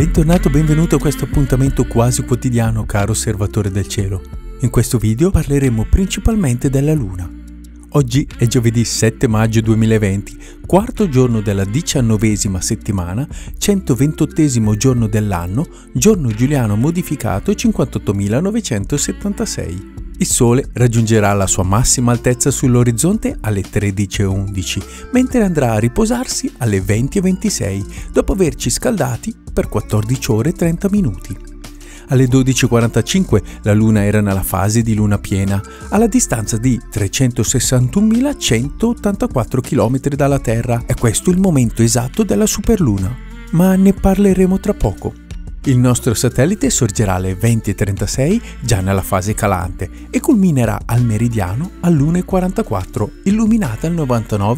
Bentornato, benvenuto a questo appuntamento quasi quotidiano, caro osservatore del cielo. In questo video parleremo principalmente della Luna. Oggi è giovedì 7 maggio 2020, quarto giorno della 19ª settimana, 128esimo giorno dell'anno, giorno giuliano modificato 58.976. Il Sole raggiungerà la sua massima altezza sull'orizzonte alle 13:11, mentre andrà a riposarsi alle 20:26, dopo averci scaldati per 14 ore e 30 minuti. Alle 12:45 la Luna era nella fase di luna piena, alla distanza di 361.184 km dalla Terra. È questo il momento esatto della superluna, ma ne parleremo tra poco. Il nostro satellite sorgerà alle 20:36 già nella fase calante e culminerà al meridiano all'1:44, illuminata al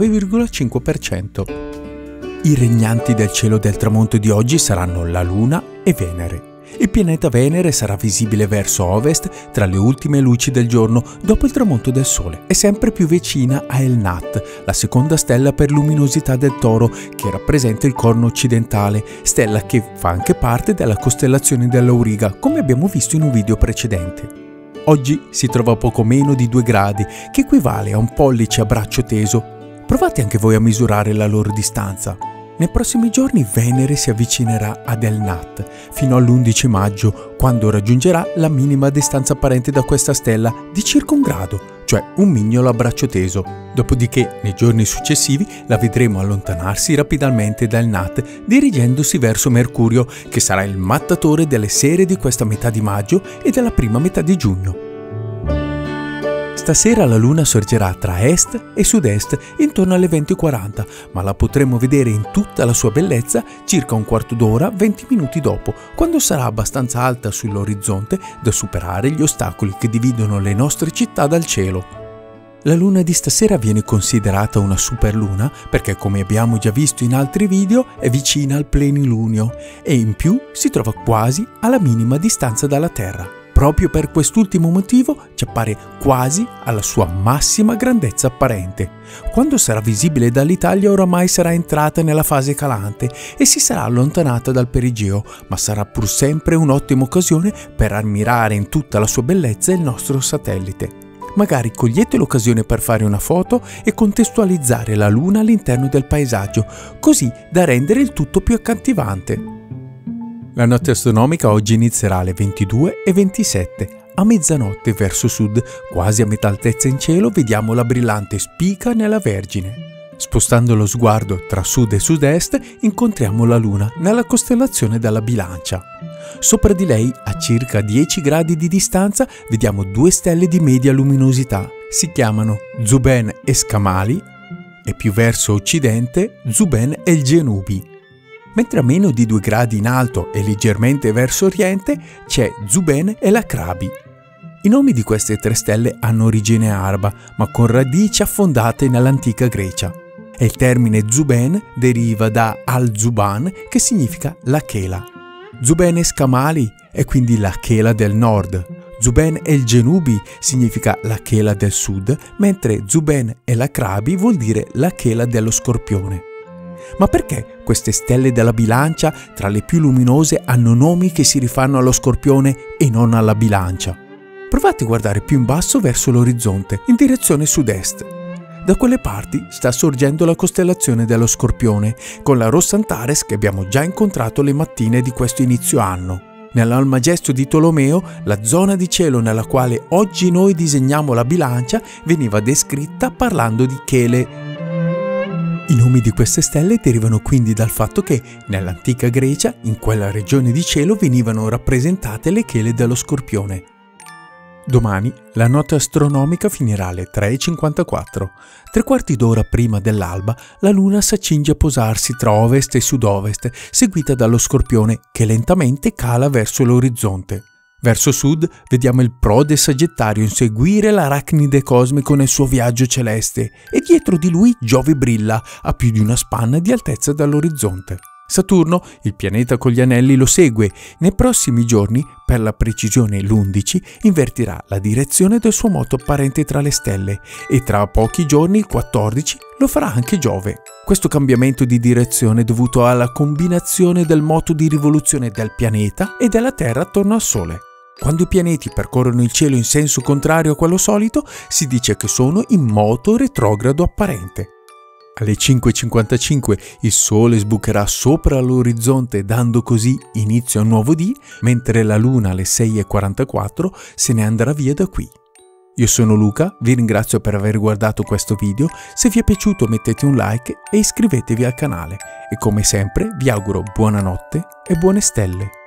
99,5%. I regnanti del cielo del tramonto di oggi saranno la Luna e Venere. Il pianeta Venere sarà visibile verso ovest tra le ultime luci del giorno dopo il tramonto del Sole. È sempre più vicina a El Nat, la seconda stella per luminosità del Toro, che rappresenta il corno occidentale, stella che fa anche parte della costellazione dell'Auriga, come abbiamo visto in un video precedente. Oggi si trova a poco meno di 2 gradi, che equivale a un pollice a braccio teso. Provate anche voi a misurare la loro distanza. Nei prossimi giorni Venere si avvicinerà ad El Nat fino all'11 maggio, quando raggiungerà la minima distanza apparente da questa stella di circa 1 grado, cioè un mignolo a braccio teso. Dopodiché, nei giorni successivi, la vedremo allontanarsi rapidamente da El Nat, dirigendosi verso Mercurio, che sarà il mattatore delle sere di questa metà di maggio e della prima metà di giugno. Stasera la Luna sorgerà tra est e sud-est intorno alle 20:40, ma la potremo vedere in tutta la sua bellezza circa un quarto d'ora, 20 minuti dopo, quando sarà abbastanza alta sull'orizzonte da superare gli ostacoli che dividono le nostre città dal cielo. La Luna di stasera viene considerata una superluna perché, come abbiamo già visto in altri video, è vicina al plenilunio e in più si trova quasi alla minima distanza dalla Terra. Proprio per quest'ultimo motivo ci appare quasi alla sua massima grandezza apparente. Quando sarà visibile dall'Italia oramai sarà entrata nella fase calante e si sarà allontanata dal perigeo, ma sarà pur sempre un'ottima occasione per ammirare in tutta la sua bellezza il nostro satellite. Magari cogliete l'occasione per fare una foto e contestualizzare la Luna all'interno del paesaggio, così da rendere il tutto più accattivante. La notte astronomica oggi inizierà alle 22:27. A mezzanotte verso sud, quasi a metà altezza in cielo, vediamo la brillante Spica nella Vergine. Spostando lo sguardo tra sud e sud-est, incontriamo la Luna nella costellazione della Bilancia. Sopra di lei, a circa 10 gradi di distanza, vediamo 2 stelle di media luminosità. Si chiamano Zuben e Scamali e più verso occidente Zuben e il Genubi. Mentre a meno di 2 gradi in alto e leggermente verso oriente c'è Zuben e l'Acrabi. I nomi di queste 3 stelle hanno origine araba, ma con radici affondate nell'antica Grecia. E il termine Zuben deriva da Al-Zuban, che significa la chela. Zuben e Scamali è quindi la chela del nord. Zuben e il Genubi significa la chela del sud, mentre Zuben e l'Acrabi vuol dire la chela dello Scorpione. Ma perché queste stelle della Bilancia, tra le più luminose, hanno nomi che si rifanno allo Scorpione e non alla Bilancia? Provate a guardare più in basso verso l'orizzonte, in direzione sud-est. Da quelle parti sta sorgendo la costellazione dello Scorpione, con la Rossa Antares che abbiamo già incontrato le mattine di questo inizio anno. Nell'Almagesto di Tolomeo, la zona di cielo nella quale oggi noi disegniamo la Bilancia veniva descritta parlando di chele. I nomi di queste stelle derivano quindi dal fatto che, nell'antica Grecia, in quella regione di cielo venivano rappresentate le chele dello Scorpione. Domani la notte astronomica finirà alle 3:54. 3/4 d'ora prima dell'alba, la Luna s'accinge a posarsi tra ovest e sud-ovest, seguita dallo Scorpione che lentamente cala verso l'orizzonte. Verso sud vediamo il Prode Sagittario inseguire l'arachnide cosmico nel suo viaggio celeste e dietro di lui Giove brilla a più di una spanna di altezza dall'orizzonte. Saturno, il pianeta con gli anelli, lo segue. Nei prossimi giorni, per la precisione l'11, invertirà la direzione del suo moto apparente tra le stelle e tra pochi giorni, il 14, lo farà anche Giove. Questo cambiamento di direzione è dovuto alla combinazione del moto di rivoluzione del pianeta e della Terra attorno al Sole. Quando i pianeti percorrono il cielo in senso contrario a quello solito, si dice che sono in moto retrogrado apparente. Alle 5:55 il Sole sbucherà sopra l'orizzonte dando così inizio a un nuovo dì, mentre la Luna alle 6:44 se ne andrà via da qui. Io sono Luca, vi ringrazio per aver guardato questo video, se vi è piaciuto mettete un like e iscrivetevi al canale e come sempre vi auguro buonanotte e buone stelle.